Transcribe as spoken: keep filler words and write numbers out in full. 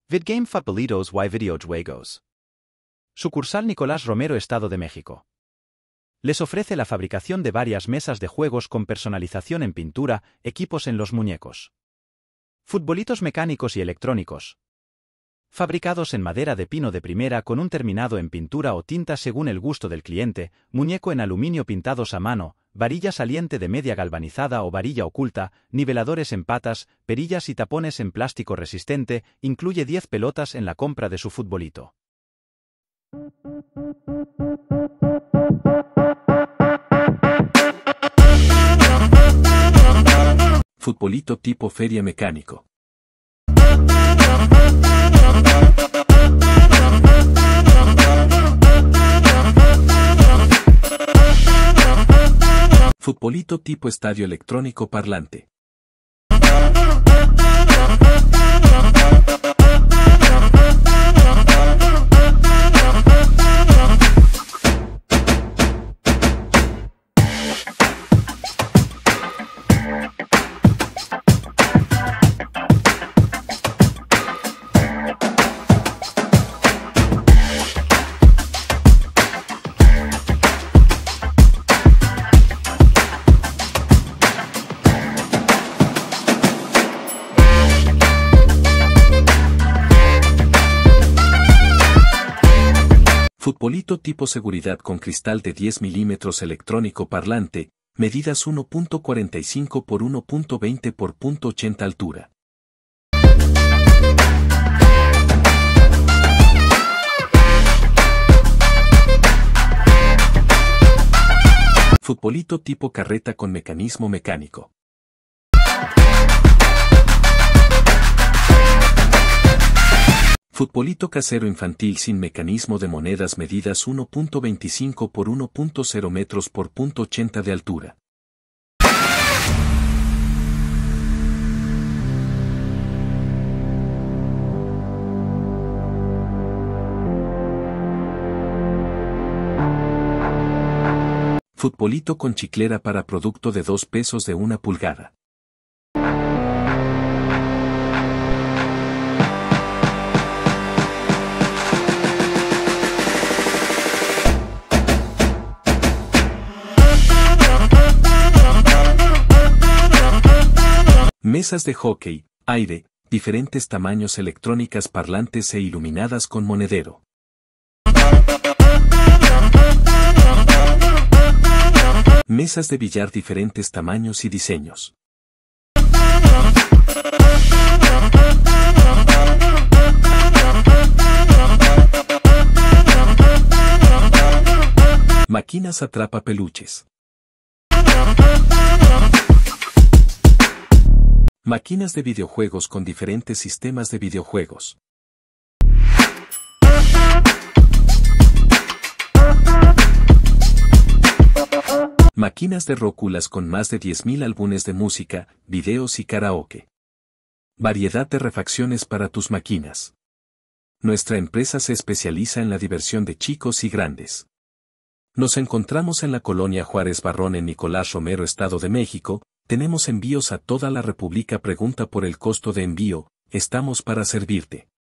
Vidgame Futbolitos y Videojuegos. Sucursal Nicolás Romero, Estado de México. Les ofrece la fabricación de varias mesas de juegos con personalización en pintura, equipos en los muñecos. Futbolitos mecánicos y electrónicos. Fabricados en madera de pino de primera con un terminado en pintura o tinta según el gusto del cliente, muñeco en aluminio pintados a mano, varilla saliente de media galvanizada o varilla oculta, niveladores en patas, perillas y tapones en plástico resistente, incluye diez pelotas en la compra de su futbolito. Futbolito tipo feria mecánico. Futbolito tipo estadio electrónico parlante. Futbolito tipo seguridad con cristal de diez milímetros electrónico parlante, medidas uno punto cuarenta y cinco por uno punto veinte por punto ochenta altura. Futbolito tipo carreta con mecanismo mecánico. Futbolito casero infantil sin mecanismo de monedas, medidas uno punto veinticinco por uno punto cero metros por punto ochenta de altura. Futbolito con chiclera para producto de dos pesos de una pulgada. Mesas de hockey, aire, diferentes tamaños, electrónicas parlantes e iluminadas con monedero. Mesas de billar, diferentes tamaños y diseños. Máquinas atrapa peluches. Máquinas de videojuegos con diferentes sistemas de videojuegos. Máquinas de róculas con más de diez mil álbumes de música, videos y karaoke. Variedad de refacciones para tus máquinas. Nuestra empresa se especializa en la diversión de chicos y grandes. Nos encontramos en la colonia Juárez Barrón en Nicolás Romero, Estado de México. Tenemos envíos a toda la República. Pregunta por el costo de envío, estamos para servirte.